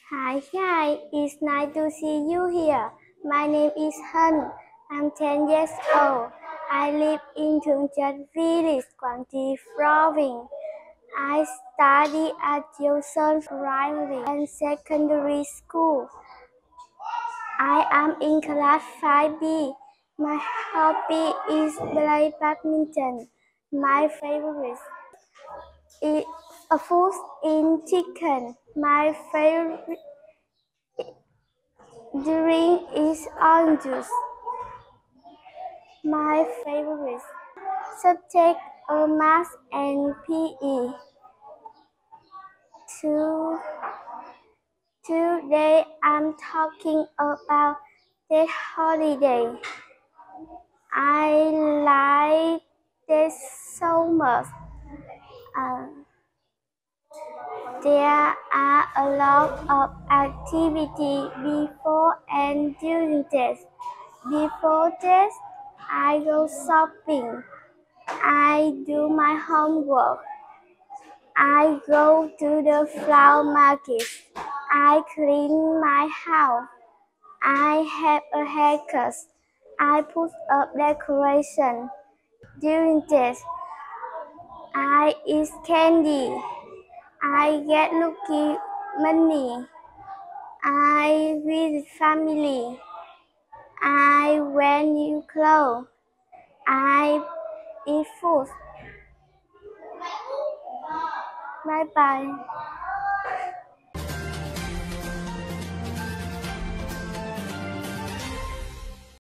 Hi, it's nice to see you here. My name is Hân. I'm 10 years old. I live in Thượng Trạch Village, Quảng Trị province. I study at Joseon Primary and Secondary School. I am in class 5B. My hobby is play badminton. My favorite is a food in chicken. My favorite drink is orange juice. My favorite subject are math and PE. To, Today I'm talking about the holiday. I like this so much. Uh, there are a lot of activity before and during this. Before this, I go shopping. I do my homework. I go to the flower market. I clean my house. I have a haircut. I put up decoration. During this, I eat candy. I get lucky money. I visit family. I wear new clothes. I eat food. Bye bye.